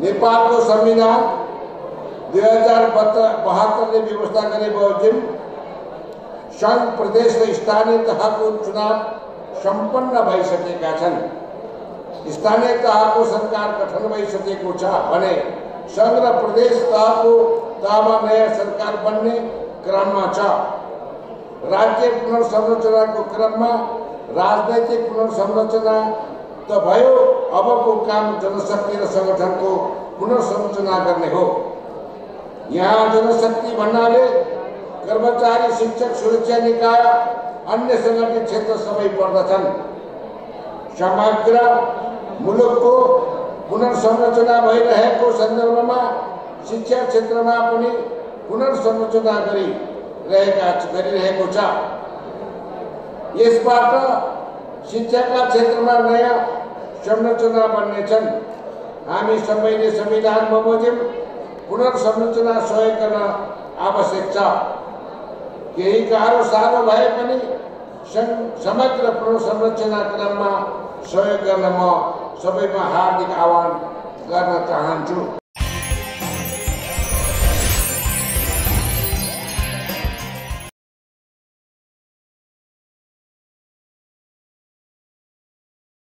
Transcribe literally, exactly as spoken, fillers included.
नेपाल को संविधान दुई हजार बहत्तर ने व्यवस्था करे बमोजिम संघ प्रदेश र स्थानीय तहको चुनाव सम्पन्न भइसकेका छन्। स्थानीय तहको सरकार गठन भइसकेको छ भने संघ र प्रदेश तहको तहमा नयाँ सरकार बन्ने क्रममा छ। राज्य पुनर्संरचनाको क्रममा राजनैतिक पुनर्संरचना त भयो, अबको काम जनशक्ति र संगठनको पुनर्संरचना गर्ने हो। यहाँ जनशक्ति भन्नाले कर्मचारी, शिक्षक, सुरक्षा निकाय, अन्य संगठित क्षेत्र सबै पर्दछन्। समग्र मुलुकको पुनर्संरचना भइरहेको सन्दर्भमा शिक्षा क्षेत्रमा पनि पुनर्संरचना गरिरहेका गरिरहेको छ। यसबाट शिक्षाका क्षेत्रमा नयाँ संरचना बन्नेछन्। हामी सबैले संविधान बमोजिम पुनर्संरचना सहयोग गर्न आवश्यक छ। केही गाह्रो साह्रो भए पनि समग्र पुनर्संरचना क्रममा सहयोग गर्न म सबैमा हार्दिक आह्वान गर्न चाहन्छु।